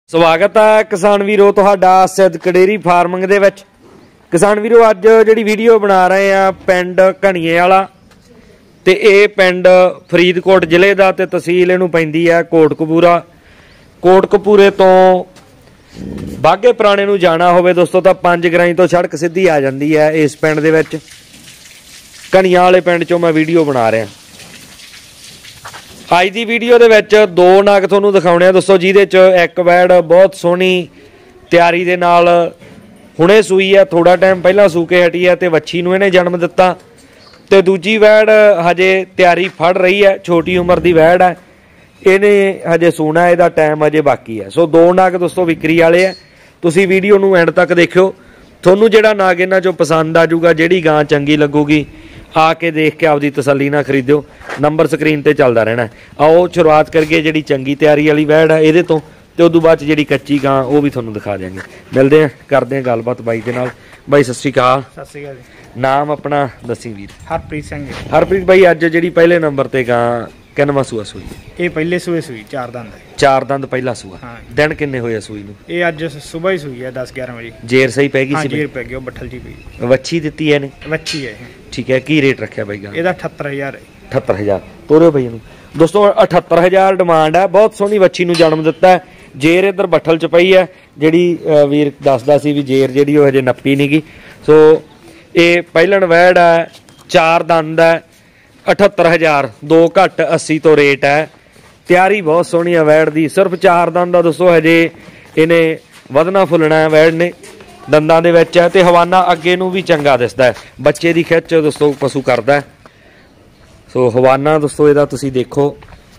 स्वागत है किसान वीरो तुहाडा सिद्ध डेयरी फार्मिंग दे विच। किसान वीरो अज जिहड़ी वीडियो बना रहे हैं पिंड घणीए वाला ते इह पिंड फरीदकोट जिले दा ते तहसील इहनूं पैंदी है कोटकपूरा। कोटकपूरे तो बाघे पुराणे नूं जाना होवे दोस्तों तां 5 गराई तो सड़क सीधी आ जांदी है। इस पिंड दे विच घणीआं वाले पिंड चों मैं वीडियो बना रहा। अज की वीडियो दे विच 2 नग तुहानूं दिखाउणे दोस्तों, जिहदे च एक वैड़ बहुत सोहनी तैयारी दे नाल हुणे सूई है, थोड़ा टाइम पहला सू के हटी है ते वच्छी नूं इहने जन्म दिता ते दूजी वैड़ हजे तैयारी फड़ रही है, छोटी उम्र की वैड़ है, इहने हजे सूना है, इहदा टाइम हजे बाकी है। सो 2 नग दोस्तों विक्री वाले है। तुसीं वीडियो नूं एंड तक देखियो, तुहानूं जिहड़ा नग इन्हां चों पसंद आ जाऊगा, जिहड़ी गां चंगी लगूगी आके देख के आपदी तसल्ली ना खरीदो। नंबर स्क्रीन ते चलदा रहना है। आओ शुरुआत करके जिहड़ी चंगी तैयारी वाली वैड़ है इहदे तो ते उदों बाद जिहड़ी कच्ची गां वो भी तुहानूं दिखा देंगे। मिलदे हैं, करदे हैं गलबात बाई दे नाल। बाई सत श्री अकाल। सत श्री अकाल जी। नाम अपना दसी वीर। हरप्रीत सिंह। हरप्रीत भाई अज जिहड़ी पहले नंबर ते गां किनवां सूआ सूई? ये पहले सूए सूई 4 दंद। 4 दंद पहला सूआ। हाँ। दिन किन्ने होए सूई नूं? ये अज सुबह ही सूई है 10-11 बजे। जेर सही पै गई सी? जेर पै गई, बठल जी पई। वच्छी दित्ती है ने? वच्छी है। ठीक है, की रेट रखा भाई गां? ਇਹਦਾ 78000 है। 78000 ਤੋਰਿਓ भाई नूं दोस्तों। 78000 डिमांड है। बहुत सोहनी वच्छी नूं जन्म दिता है। जेर इधर बठल च पई है, जिहड़ी वीर दसदा सी भी जेर जिहड़ी ओह हजे नप्पी नहीं गी। सो ये पहलन वैड़ है, 4 दंद है, 78000 2 घट 80 तो रेट है। तैयारी बहुत सोहनी है वैड़ दी। सिर्फ 4 दंद दोस्तों, हजे इन्हें वधना फुलना है वैड़ ने, दंदां दे विच है ते हवाना अगे नूं भी चंगा दिसदा है। बच्चे दी खिच दोस्तों पशु करदा है। सो हवाना दोस्तों इहदा तुसीं देखो,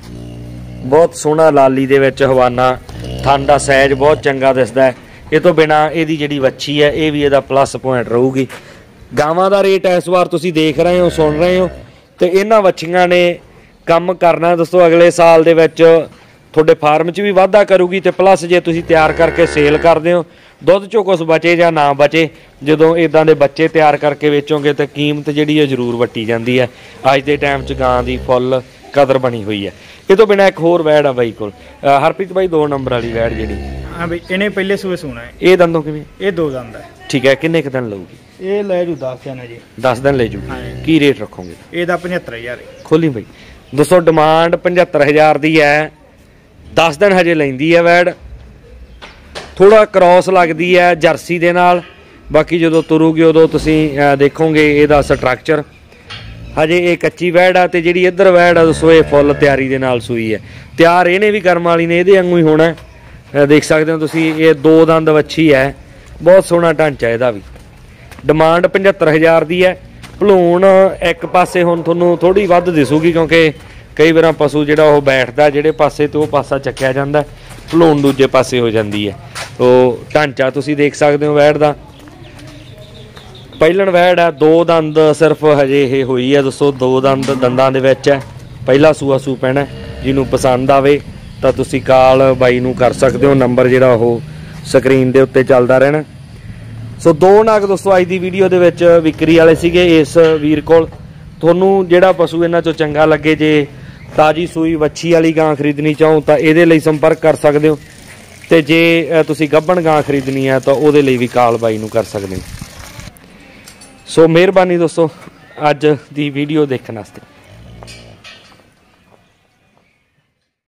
बहुत सोहना लाली दे विच हवाना, थन दा साइज बहुत चंगा दिसदा है। इह तो बिना इहदी जिहड़ी वच्छी है ये भी इहदा प्लस पॉइंट रहूगी। गावां दा रेट इस वार तुसीं देख रहे हो, सुन रहे हो, ते इन्हां वच्छियां ने काम करना दोस्तों अगले साल दे विच तुहाडे फार्म च भी वाधा करूगी ते प्लस जे तुसीं तैयार करके सेल करदे हो, दुध चों कुछ बचे या ना बचे, जदों इदां दे बच्चे तैयार करके वेचोगे तो कीमत जिहड़ी है जरूर वट्टी जाती है। अज के टाइम च गां की फुल कदर बनी हुई है। ये तो बिना एक होर वैड़ है बाई कोल। हरप्रीत भाई 2 नंबर वाली वैड़ जिहड़ी? हाँ भाई, इन्हें पहले सूए सूना है। ये दंदों किवें? ये 2 दंद है। ठीक है, किन्ने क दिन लऊगी? ये ले जू 10 दिन है जी। 10 दिन ले जू। की रेट रखोगे? ਇਹਦਾ 75000 है। खोली भाई दोस्तों, डिमांड 75000 की है। 10 दिन हजे लैंदी है वैड़, थोड़ा क्रॉस लगती है जर्सी दे नाल। बाकी जो तुरूगी उदों तुसीं देखोगे इहदा स्ट्रक्चर। हजे ये कच्ची वैड़ है, तो जी इधर वैड़ है दोस्तों ये फुल तैयारी दे नाल सूई है। तैयार इहने भी कर्म वाली ने, इहदे वांगू ही होना है। देख सकते हो तुसीं, ये 2 दंद वच्छी है, बहुत सोहना ढांचा इहदा भी। डिमांड 75000 की है। भलूण एक पासे हुण तुहानूं थोड़ी वध दिसूगी, क्योंकि कई बार पशु जिहड़ा वो बैठदा जिहड़े पासे तो वो पासा चक्या जांदा, भलूण दूजे पासे हो जाती है। तो ढांचा तुसीं देख सकते हो वैड़ दा। पहलन वैड़ है, 2 दंद सिर्फ हजे ये हुई है दोस्तों, 2 दंद दंदां दे विच है। पहला सूआ सू पैना। जिन्हों पसंद आवे तो तुसीं कॉल बाई नूं कर सकते हो, नंबर जिहड़ा वो स्क्रीन दे उत्ते चलदा रहना। सो 2 नग दोस्तों अज की वीडियो दे विच विक्री वाले सीगे इस वीर कोल। तुहानूं जिहड़ा पशु इन्हां चों चंगा लगे, जे ताजी सूई वच्छी वाली गां खरीदनी चाहो तो इहदे लई संपर्क कर सकते हो, ते जे तुसीं गब्बण गां खरीदनी है तो उहदे लई भी कॉल बाई नूं कर सकते हो। सो मेहरबानी दोस्तों अज दी वीडियो देखने वास्ते।